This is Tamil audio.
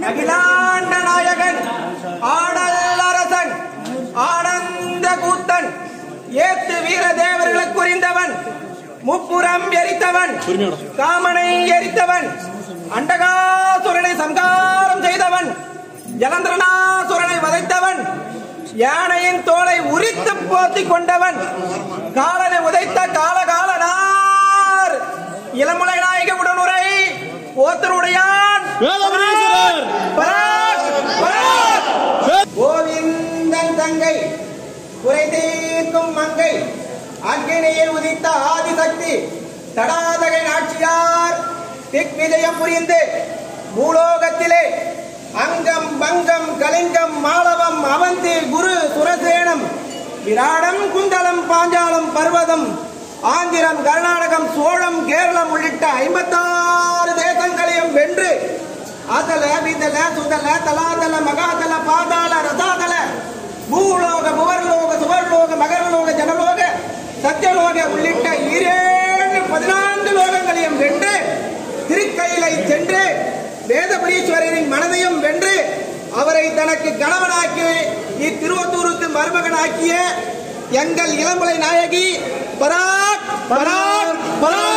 அகிலாண்ட நாயகன் ஆடல் அரசன் ஆனந்த கூத்தன் ஏத்து வீர தேவர்களுக்கு புரிந்தவன் முப்புறம் எரித்தவன் காமனை எரித்தவன் அண்டகாசுரனை சம்காரம் செய்தவன் ஜலந்திரனாசுரனை வதைத்தவன் யானையின் தோலை உரித்து போத்திக் கொண்டவன் காலனை உதைத்த காலகாலனார் இளமுலை நாயக உடனுரை ஓத்தருடையான் கோவிந்தன் தங்கை குறை தீர்க்கும் மங்கை அக்கினியில் உதித்த ஆதிசக்தி தடாதகை நாச்சியார் திக்விஜயம் புரிந்து பூலோகத்திலே அங்கம் பங்கம் கலிங்கம் மாளவம் அவந்தி குரு சுரசேனம் விராடம் குந்தலம் பாஞ்சாலம் பர்வதம் ஆந்திரம் கர்நாடகம் சோழம் கேரளம் உள்ளிட்ட 56 தேசங்களையும் வென்று அதல விதல சுதல தலாதல மகாதல பாதாள ரசாதல பூலோக புவர்லோக சுவர்லோக மகரலோக ஜனலோக சத்தியலோக உள்ளிட்ட 14 லோகங்களையும் வென்று திருக்கையிலை சென்று வேதபுரீஸ்வரரின் மனதையும் வென்று அவரை தனக்கு கணவனாக்கி இத்திருவத்தூருக்கு மருமகனாக்கிய எங்கள் இளமுலை நாயகி பராக் பராக் பராக்